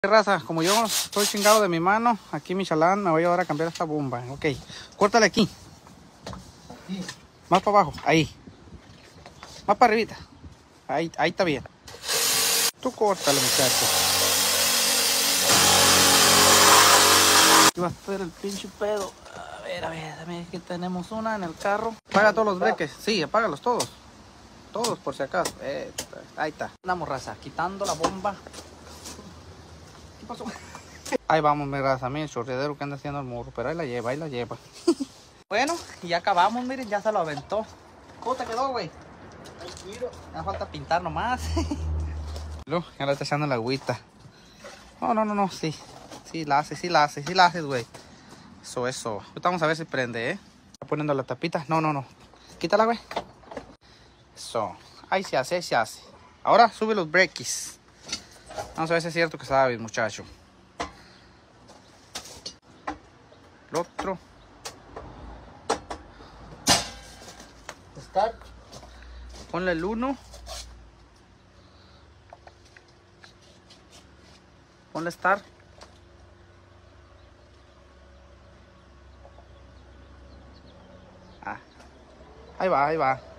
Raza, como yo estoy chingado de mi mano, aquí Michelin me voy a ayudar a cambiar esta bomba. Ok, córtale aquí. Aquí. Más para abajo, ahí. Más para arribita. Ahí está bien. Tú córtale, muchacho. Aquí va a estar el pinche pedo. A ver, dame que tenemos una en el carro. Apaga todos los breques. Sí, apágalos todos. Todos por si acaso. Ahí está. Andamos, raza, quitando la bomba. ¿Qué pasó? Ahí vamos, mi raza, mira el chorreadero que anda haciendo el morro, pero ahí la lleva, Bueno, y ya acabamos, miren, ya se lo aventó. ¿Cómo te quedó, güey? Me falta pintar nomás. Ya le está echando la agüita. No, sí. Sí la haces, güey. Eso. Ahorita vamos a ver si prende, Está poniendo la tapita. No. Quítala, güey. Eso. Ahí se hace. Ahora sube los breaks. Vamos a ver si es cierto que sabes, muchacho. El otro. Start. Ponle el 1. Ponle start. Ahí va.